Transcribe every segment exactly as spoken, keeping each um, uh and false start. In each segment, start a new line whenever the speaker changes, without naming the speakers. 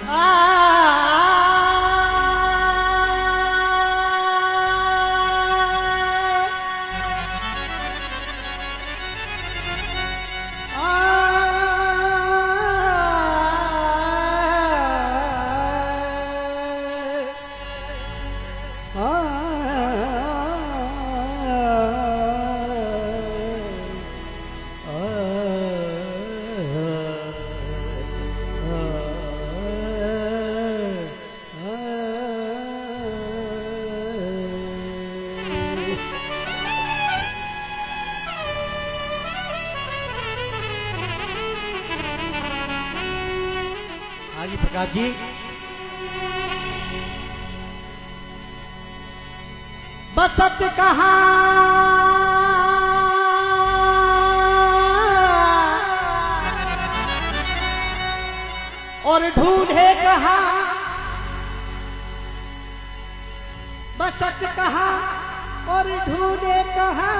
प्रकाश जी, बसत कहाँ और ढूंढे कहाँ, बसत कहाँ और ढूंढे कहाँ,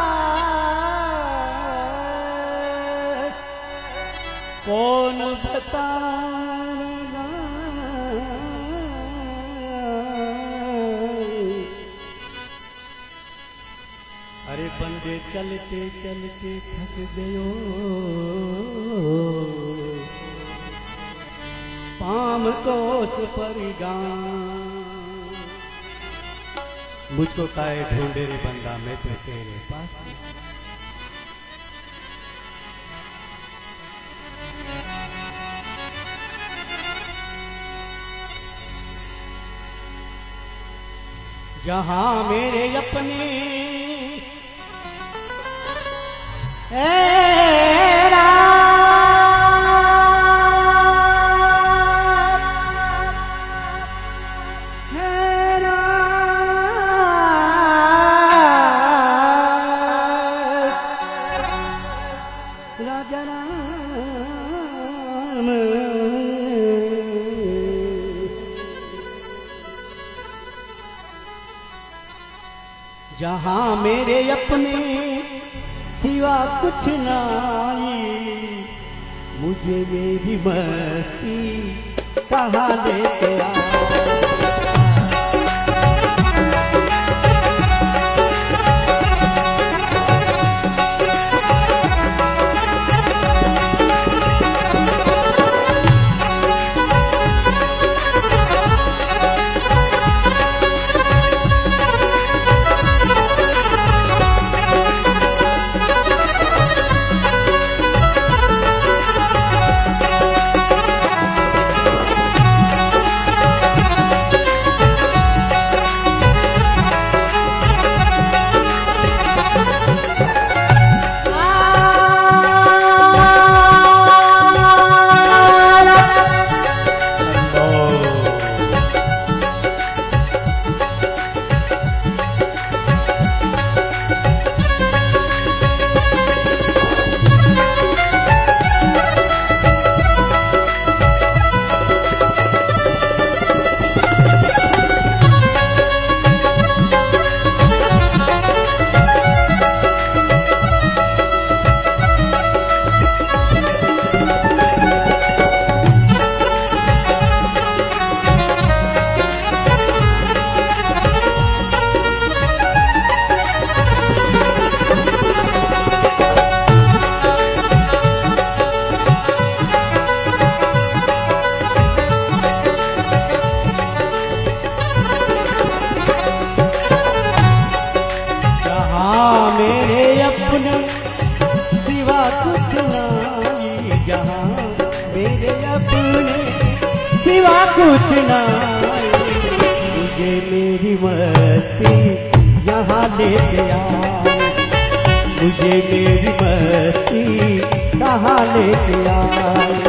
कौन बता अरे बंदे चलते चलते थक गयो, पाम कोस पर गान, मुझको काहे ढूंढे रे बंदा, मैं तो तेरे पास। जहां मेरे अपने राजा राम, जहां मेरे अपने सिवा कुछ नाई, मुझे मेरी मस्ती कहाँ लेके आ। सिवा कुछ नहीं, मुझे मेरी मस्ती यहाँ लेके आ, मुझे मेरी मस्ती कहाँ लेके आ।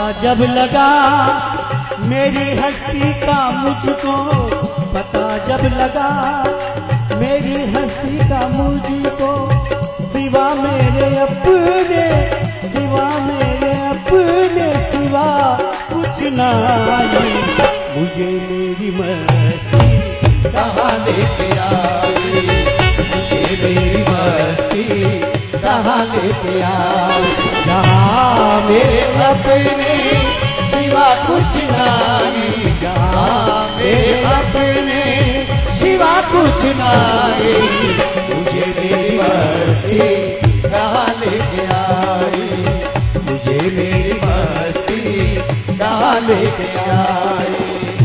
पता जब लगा मेरी हस्ती का मुझको, पता जब लगा मेरी हस्ती का मुझको, सिवा मेरे अपने, सिवा मेरे अपने सिवा कुछ नहीं। मुझे मेरी मस्ती कहाँ लेके आई, मुझे मेरी मस्ती कहाँ लेके आई। जहाँ मेरे अपने सिवा कुछ नहीं, जहाँ मेरे अपने सिवा कुछ नहीं। मुझे मेरी मस्ती कहाँ लेके आई, मुझे मेरी मस्ती कहाँ लेके आई।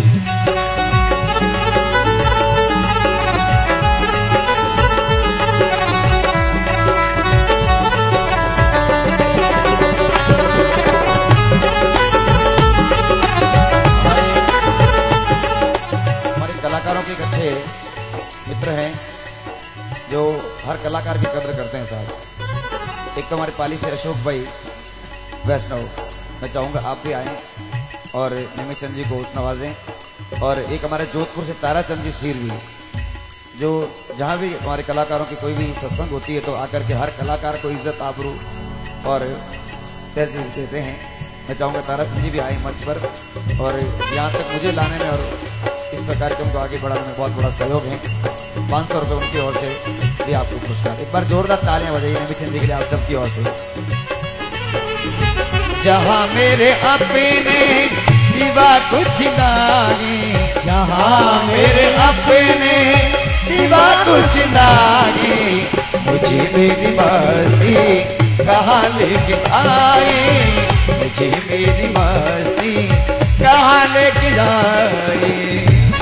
कलाकारों के एक अच्छे मित्र हैं जो हर कलाकार की कदर करते हैं साहब। एक तो हमारे पाली से अशोक भाई वैष्णव, मैं चाहूँगा आप भी आएँ और निमित चंद जी को नवाजें। और एक हमारे जोधपुर से ताराचंद जी सीरवी, जो जहाँ भी हमारे कलाकारों की कोई भी सत्संग होती है तो आकर के हर कलाकार को इज्जत आबरू और तहजीब देते हैं। मैं चाहूँगा ताराचंद जी भी आए मंच पर और यहाँ तक मुझे लाने में और इस कार्यक्रम को आगे बढ़ाने में बहुत बड़ा सहयोग है। पाँच सौ रुपये उनकी ओर से भी आपको पुरस्कार। एक बार जोरदार तालियां बजाइए निमित चंद जी के लिए आप सबकी ओर से। जहाँ मेरे अपने सिवा कुछ नहीं, जहाँ मेरे अपने सिवा कुछ नहीं। मुझे मेरी मस्ती कहाँ लेके आई, मुझे मेरी मस्ती कहाँ लेके आई।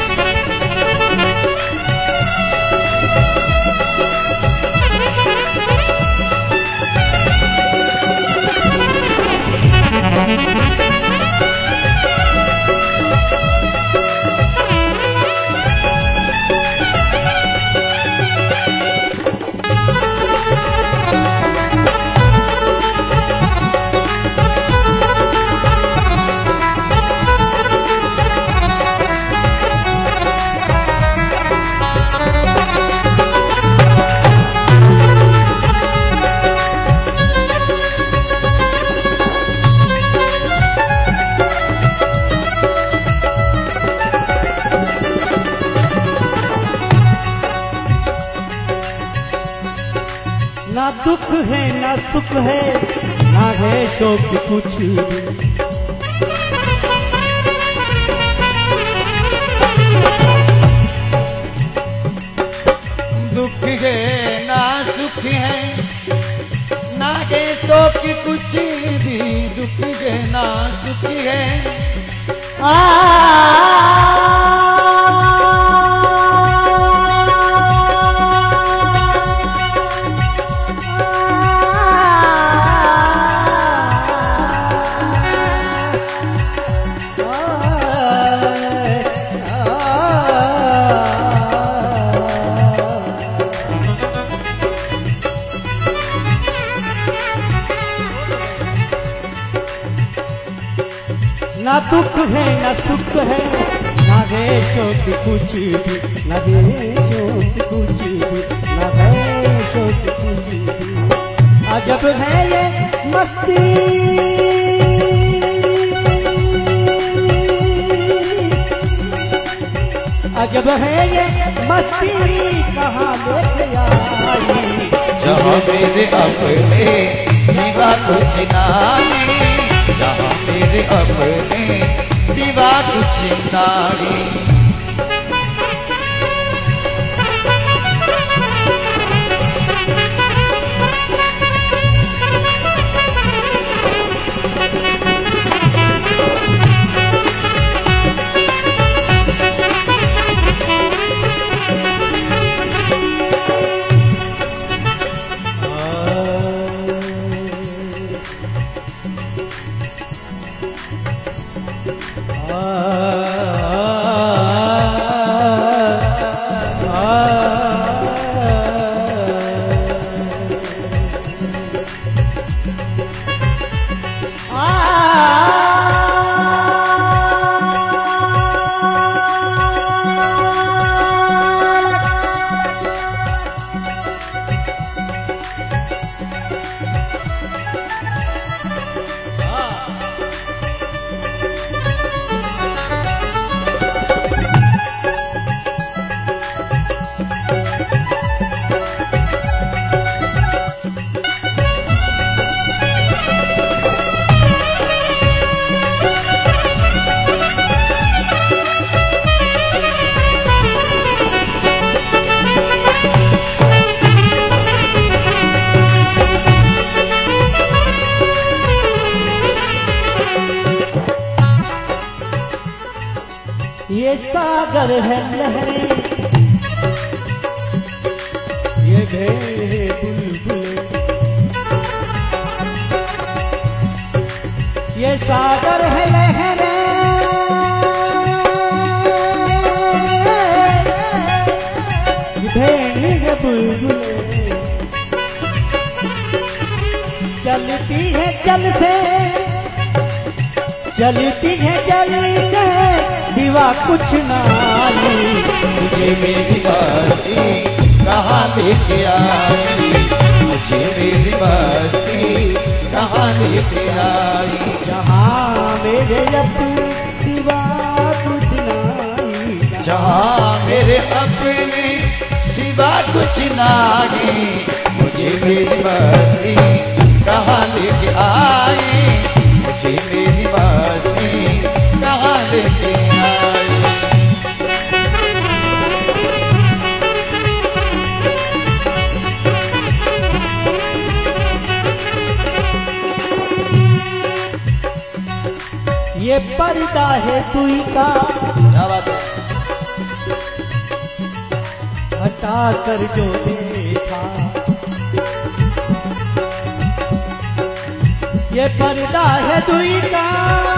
ना दुख है ना सुख है ना है शोक कुछ भी,
दुख है ना सुख है ना है शोक कुछ भी, दुख है ना सुख है। आ
ना दुख है ना सुख है ना है शोक कुछ भी, ना है शोक कुछ भी, ना है शोक कुछ भी। अजब है ये मस्ती, अजब है ये मस्ती कहाँ लेके आई।
जहाँ मेरे अपने सिवा कुछ नहीं, जहाँ मेरे अपने सिवा कुछ नहीं।
आ ये सागर है लहरें, ये भेड़े बुलबुल, ये सागर है लहरें, भेड़ बुलबुल, चलती है जल से, चलती है जल से, सिवा कुछ नहीं।
मुझे मेरी मस्ती कहाँ लेके आई, मुझे मेरी मस्ती कहाँ लेके आई।
जहाँ मेरे अपने सिवा कुछ नहीं,
जहाँ मेरे अपने सिवा कुछ नहीं, मुझे मेरी मस्ती कहाँ लेके आई, मुझे मेरी मस्ती कहाँ लेके आई।
ये पर्दा है दुई का,
क्या बात है।
हटा कर जो देखा, ये पर्दा है दुई का,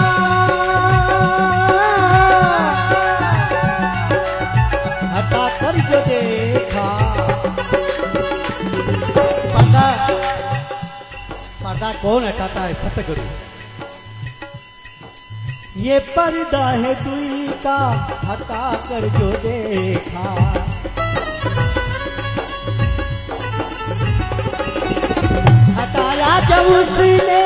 हटा कर जो देखा। पर्दा पर्दा कौन हटाता है? सतगुरु। ये पर्दा है दुई का, हटा कर जो देखा। हटाया जब उसने,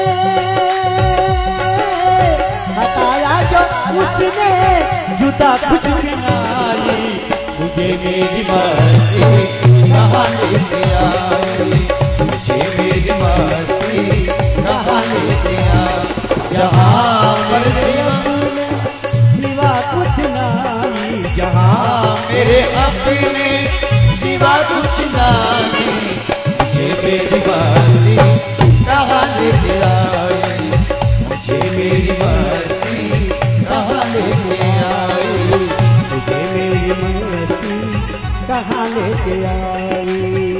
हटाया जो उसने, जुदा कुछ नहीं।
मुझे मेरी मस्ती कहाँ लेके आई, मुझे मेरी मस्ती कहाँ लेके आई। जहाँ पर सिवा
सिवा कुछ नहीं, जहाँ
मेरे अपने सिवा कुछ नहीं, मुझे मेरी मस्ती कहाँ लेके आई, मुझे मेरी मस्ती कहाँ लेके आई,
मुझे मेरी मस्ती कहाँ लेके आई।